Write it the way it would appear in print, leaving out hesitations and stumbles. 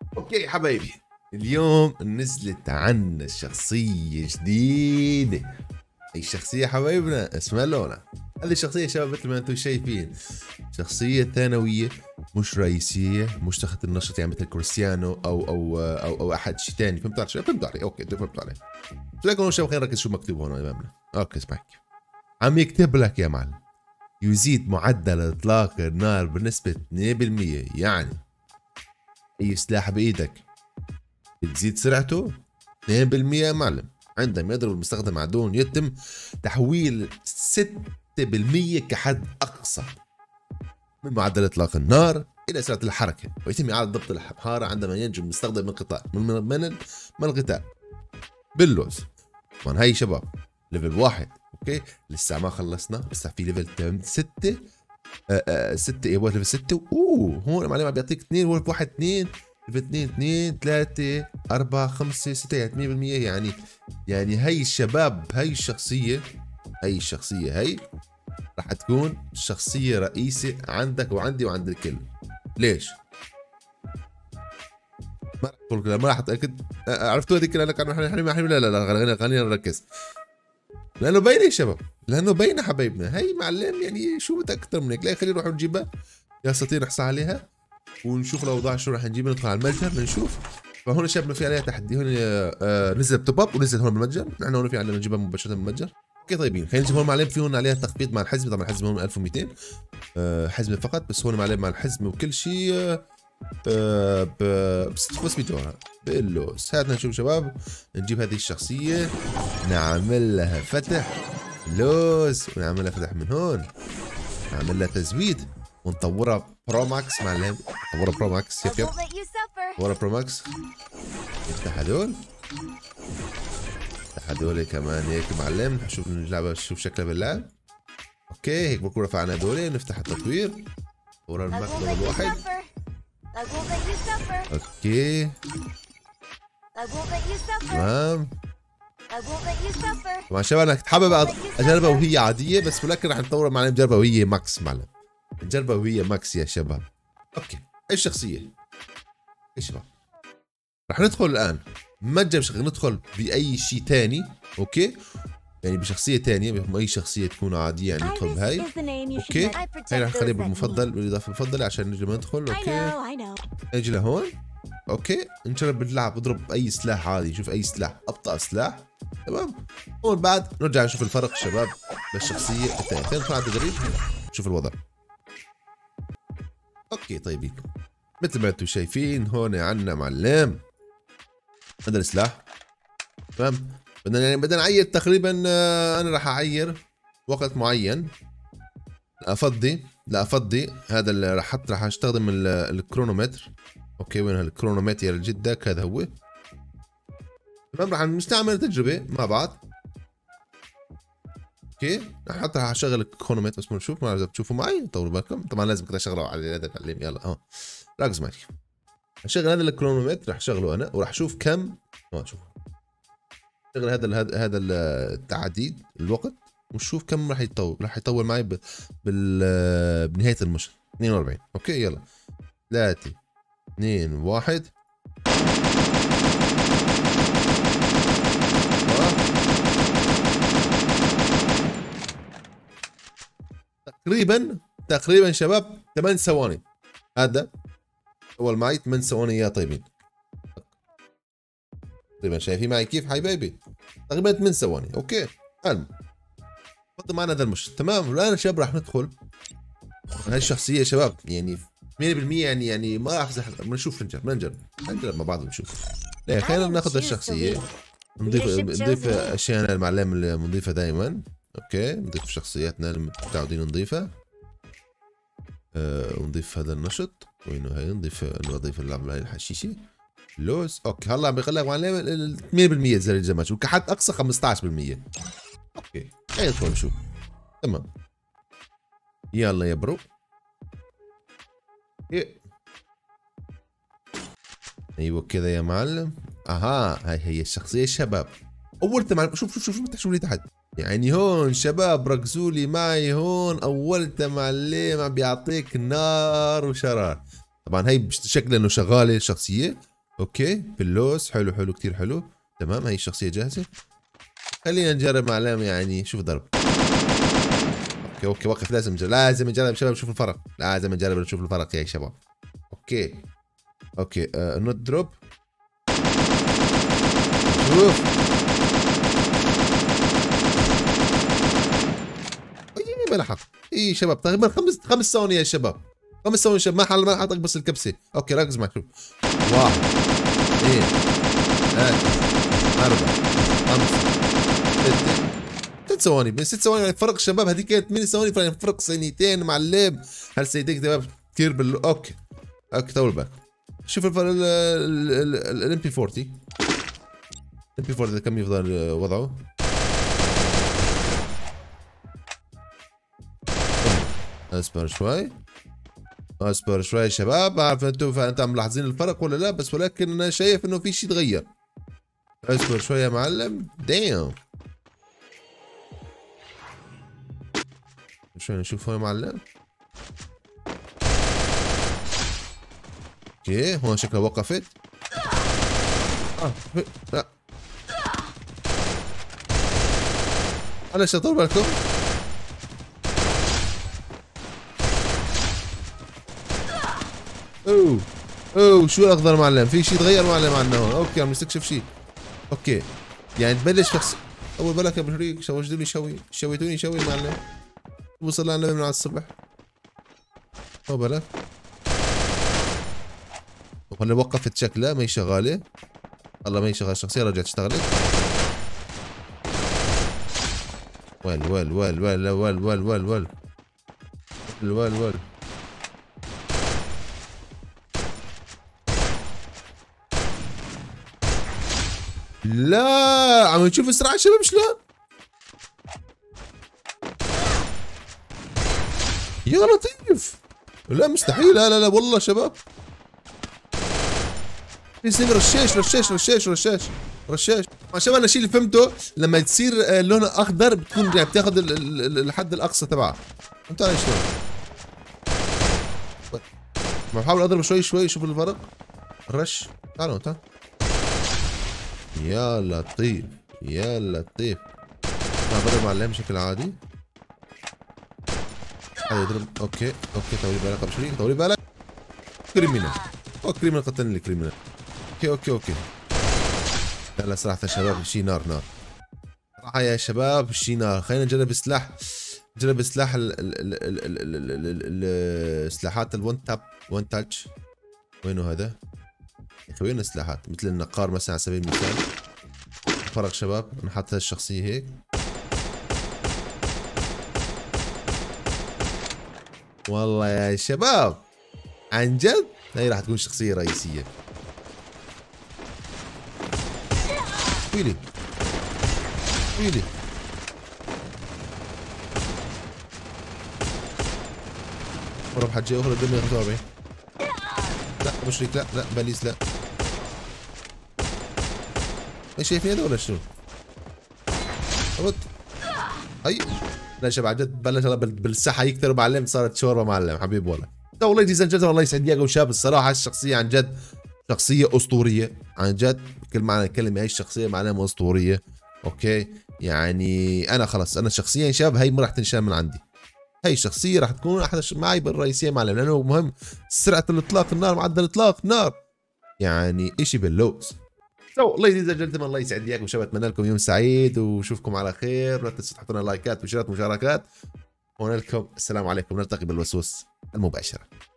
اوكي حبايبي، اليوم نزلت عنا شخصية جديدة. هي الشخصية حبايبنا اسمها لونا. هذه الشخصية شباب مثل ما انتم شايفين شخصية ثانوية، مش رئيسية، مش تحت النشط يعني مثل كريستيانو او احد شيء ثاني. فهمتوا علي؟ فهمتوا علي؟ اوكي فهمتوا علي. لكن شباب خلينا نركز شو مكتوب هون امامنا. اوكي اسمعك، عم يكتب لك يا معلم يزيد معدل اطلاق النار بنسبة 2%. يعني اي سلاح بايدك بتزيد سرعته 2% يا معلم. عندما يضرب المستخدم عدو يتم تحويل 6% كحد أقصى من معدل إطلاق النار إلى سرعة الحركة، ويتم إعادة ضبط الحرارة عندما ينجو المستخدم من القتال من القتال باللوز. طبعا هاي شباب ليفل 1. اوكي لسه ما خلصنا، لسه في ليفل 6. 6 ايه ليفل 6. هون معلم عم بيعطيك 2 ولف 1 2 2 2 3 4 5 6 يعني 8%. يعني هي الشباب، هي الشخصية هي راح تكون شخصية رئيسة عندك وعندي وعند الكل. ليش؟ ما راح تقول ما راح اتاكد. عرفتوا هذيك اللي قال لك لا خلينا نركز. لانه باينه يا شباب، لانه باينه حبايبنا. هي معلم يعني شو بدك اكثر من هيك؟ لا خلينا نروح نجيبها يا سطير، نحصل عليها ونشوف الاوضاع شو راح نجيب. ندخل على المتجر نشوف. فهون شباب في عليها تحدي. هون نزل توب اب ونزل هون بالمتجر. نحن هون في عندنا نجيبها مباشره من المتجر. اوكي طيبين، خلينا نجيب هون معلم. في هون عليها تخفيض مع الحزمه. طبعا الحزمه هون 1200 حزمه فقط، بس هون معلم مع الحزمه وكل شيء ب 500 دولار باللوس. هاتنا نشوف شباب، نجيب هذه الشخصيه نعمل لها فتح لوس، ونعمل لها فتح من هون، نعمل لها تزويد ونطورها برو ماكس معلم. نطورها برو ماكس. يب نطورها برو ماكس. نفتح هذول، نفتح هذول كمان هيك معلم. نشوف اللعبه شوف شكلها باللعب. اوكي هيك بكون رفعنا هذول. نفتح التطوير ورا المكتب الواحد. اوكي تمام. طبعا شباب انا حابب اجربها وهي عاديه، بس ولكن رح نطورها معلم. نجربها وهي ماكس معلم، نجربها وهي ماكس يا شباب. اوكي اي الشخصيه اي شباب رح ندخل الان متجر شغل، ندخل باي شيء ثاني. اوكي يعني بشخصيه ثانيه، باي شخصيه تكون عاديه يعني ندخل بهاي. اوكي هاي رح نخليها بالمفضل بالاضافه المفضله عشان نجي ما ندخل. اوكي نجي لهون. اوكي نجرب باللعب اضرب اي سلاح عادي، شوف اي سلاح ابطأ سلاح. تمام. هون بعد نرجع نشوف الفرق شباب بالشخصيه الثانيه. خلينا ندخل على التدريب نشوف الوضع. اوكي طيبين، مثل ما انتم شايفين هون عندنا معلم هذا السلاح. تمام. بدنا نعير تقريبا. انا راح اعير وقت معين. لا افضي هذا اللي راح استخدم الكرونومتر. اوكي وين الكرونومتر جدك؟ هذا هو. تمام. راح نستعمل تجربه مع بعض. اوكي حتى راح اشغل الكرونومتر بس نشوف. ما بتشوفوا معي طولوا بالكم. طبعا لازم كده اشغله على هذا تعليم. يلا ركز معي. اشغل هذا الكرونومتر، راح اشغله انا وراح اشوف كم. شوف شغل هذا التعديد الوقت ونشوف كم راح يطول معي بنهايه المشهد. 42. اوكي يلا 3 2 1. تقريبا شباب 8 ثواني. هذا اول معي 8 ثواني يا طيبين. تقريبا شايفين معي كيف حبايبي؟ تقريبا 8 ثواني. اوكي حلو. فضل معنا هذا المشهد. تمام. الان شباب راح ندخل هاي الشخصيه شباب يعني 100% يعني ما راح افزح. بنشوف نجرب مع بعض ونشوف. خلينا ناخذ الشخصيه نضيف اشياء المعلم اللي بنضيفها دائما. اوكي نضيف شخصياتنا اللي متعودين نضيفها. ونضيف هذا النشط. وينه هاي؟ نضيف اللعبه هاي الحشيشه لوز. اوكي هلا عم بيخليك معلم 8% زي الجماش وكحد اقصى 15%. اوكي هاي ندخل نشوف. تمام يلا يا برو. ايوه كذا يا معلم. هاي هي الشخصيه الشباب. اول معلم شوف لي تحت. يعني هون شباب ركزوا لي معي. هون اولت معلم عم بيعطيك نار وشرار. طبعا هي بشكل انه شغاله الشخصيه. اوكي باللوس، حلو حلو كثير حلو. تمام هي الشخصيه جاهزه. خلينا نجرب معلم يعني شوف ضرب. اوكي اوكي وقف، لازم نجرب شباب نشوف الفرق، لازم نجرب نشوف الفرق يا شباب. اوكي اوكي نوت دروب. شوف ما لحق. اي شباب تقريبا خمس ثواني يا شباب، 5 ثواني يا شباب. ما حطك بس الكبسه. اوكي ركز معي شوف. 1 2 3 4 5 6 ثواني. من 6 ثواني يعني فرق شباب. هذيك كانت 8 ثواني، فرق ثانيتين معلم. هالثانيتين شباب كثير اوكي اوكي طول بالك. شوف الام بي 40. الام بي 40 كم يفضل وضعه؟ اصبر شوي اصبر شوي يا شباب. بعرف انتم ملاحظين الفرق ولا لا، بس ولكن انا شايف انه في شيء تغير. اصبر شوي يا معلم. دايم شوي نشوف هون يا معلم. اوكي هون شكلها وقفت. لا معلش طول بالكم. اوه شو الاخضر معلم؟ في شيء تغير معلم عنا هون. اوكي عم نستكشف شيء. اوكي يعني تبلش شخص اول بالك يا ابو شريك. شوجتوني شويتوني شوي معلم. وصل لنا النبي من على الصبح. اول بالك ولا وقفت شكلها ما هي شغاله. والله ما هي شغاله الشخصيه، رجعت اشتغلت. ول لا عم نشوف اسرع شباب شلون. يا لطيف. لا مستحيل. لا والله شباب. يصير رشاش ما شباب. انا الشيء اللي فهمته لما تصير لونها اخضر بتكون يعني بتاخذ الحد الاقصى تبعها. فهمت علي شلون؟ ما بحاول اضرب شوي شوف الفرق. الرش تعالوا تعال. يا لطيف انا بضرب معلم بشكل عادي. هذا يضرب. اوكي طولي بالك ابو شريك طولي بالك. كريمينال قتلني الكريمينال. اوكي لا صراحة يا شباب شي نار صراحة يا شباب شي نار. خلينا نجرب سلاح السلاحات الون تاتش. وينه هذا؟ يا اخي وين السلاحات؟ مثل النقار مثلا على سبيل المثال. فرق شباب نحط هالشخصية هيك. والله يا شباب عن جد هي راح تكون شخصية رئيسية. ويلي اهرب حجي اهرب. دمي 45. لا مشرك لا باليس لا. ايش شايفين هذا ولا شنو؟ اي لا شباب عن جد بلش بالساحه يكثر معلم. صارت شوربه معلم حبيب والله. والله ليديز اند والله يسعد اياكم شباب. الصراحه الشخصيه عن جد شخصيه اسطوريه عن جد بكل معنى الكلمه. هي الشخصيه معلم اسطوريه. اوكي يعني انا خلص انا شخصيا شباب هي ما راح تنشال من عندي. هي الشخصيه راح تكون احد معي بالرئيسيه معلم، لانه مهم سرعه الاطلاق النار، معدل الاطلاق نار، يعني اشي باللوز. ليديز اند جنتلمان الله يسعد اياكم شباب. اتمنى لكم يوم سعيد وشوفكم على خير. لا تنسوا تحطوا لنا لايكات وشيرات ومشاركات. ونلكم السلام عليكم. نلتقي بالوسوس المباشره.